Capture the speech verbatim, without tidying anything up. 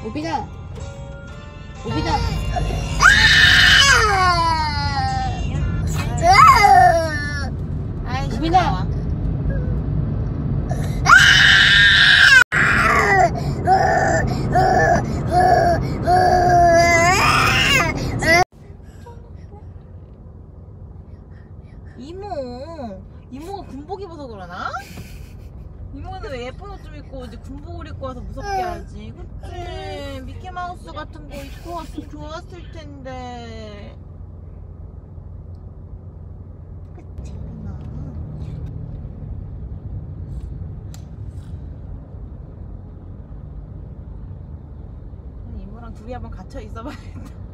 우빈아, 우빈아. 아이, 우빈아. 이모, 이모가 군복 입어서 그러나? 이모는 왜 예쁜 옷 좀 입고 이제 군복을 입고 와서 무섭게 하지? 그치? 미키마우스 같은 거 입고 왔으면 좋았을 텐데. 그치? 나. 이모랑 둘이 한번 갇혀 있어봐야겠다.